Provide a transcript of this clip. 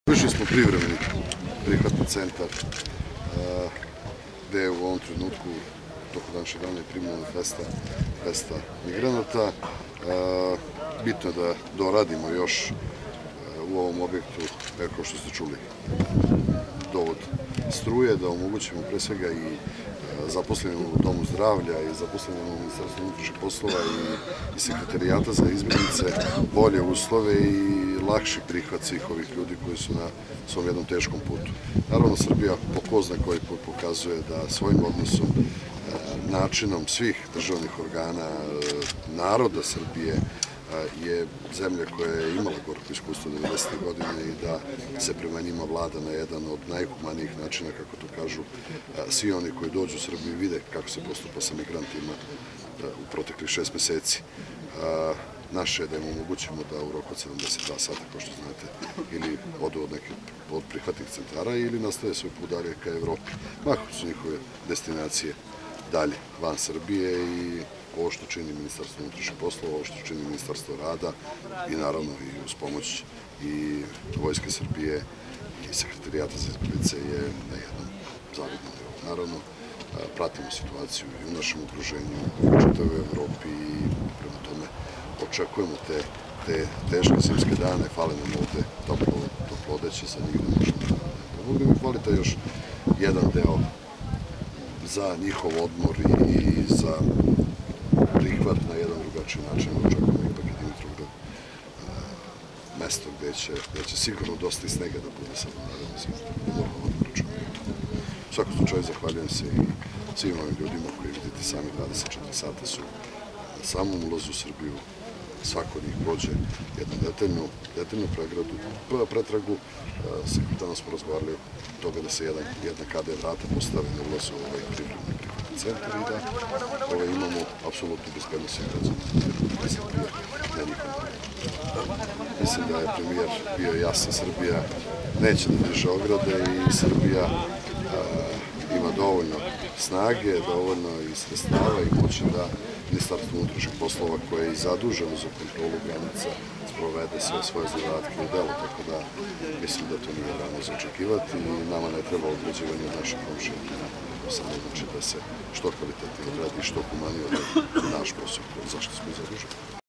Završili smo privremeni prihvatni centar gde je u ovom trenutku tokom današnjeg dana je primljeno 200 migranata. Bitno je da doradimo još u ovom objektu, kao što ste čuli, dovod struje, da omogućimo pre svega i zaposlenim u Domu zdravlja i zaposlenim u Ministarstvu unutrašnjih poslova i Sekretarijata za izbeglice bolje uslove i lakši prihvat svih ovih ljudi koji su na svom jednom teškom putu. Naravno, Srbija po ko zna koji put pokazuje da svojim odnosom, načinom svih državnih organa, naroda Srbije, je zemlja koja je imala gorko iskustvo 90. godine i da se prema njima vlada na jedan od najhumanijih načina, kako to kažu svi oni koji dođu u Srbiju i vide kako se postupa sa migrantima u proteklih 6 meseci. Naše je da im omogućimo da u roku od 72 sata, kao što znate, ili odu od prihvatnih centara ili nastave svoj put dalje ka Evropi. Mahom su njihove destinacije dalje, van Srbije, i ovo što čini Ministarstvo unutrašnjih poslova, ovo što čini Ministarstvo rada i naravno i uz pomoć i Vojske Srbije i Sekretarijata za izbeglice je na jednom zavidnom nivou. Naravno, pratimo situaciju i u našem okruženju, i u čitavoj Evropi i prema tome očekujemo te teške zimske dane. Fale nam ovde toplo odeće, za njih ne možemo da pomognemo. Fali taj još jedan deo za njihov odmor i za prihvat na jedan drugačiji način. Očekujemo ipak i Dimitrovgrad, mesto gde će sigurno dosta i snega da bude sad u narednom zimu. U svakom slučaju zahvaljujem se i svim ovim ljudima koji, vidite sami, 24 sata su na samom ulazu u Srbiju. Svako od njih prođe jednu detaljnu pretragu. Danas smo razgovarali o toga da se jedna KD vrata postave na ulazu u ovaj privremeni prihvatni centar i da imamo apsolutnu bezbednost svih građana Republike Srbije na njihovom terenu. Mislim da je premijer bio jasan, Srbija neće da diže ograde i Srbija ima dovoljno snage, dovoljno i sredstava i moći da Ministarstvo unutrašnjih poslova, koje je i zaduženo za kontrolu granica, sprovede sve svoje zadatke u delu, tako da mislim da to nije rano za očekivati i nama ne treba određivanje od naših komšija, nego samo znači da se što kvalitetnije odradi i što humanije odradi naš posao, zašto smo zaduženi.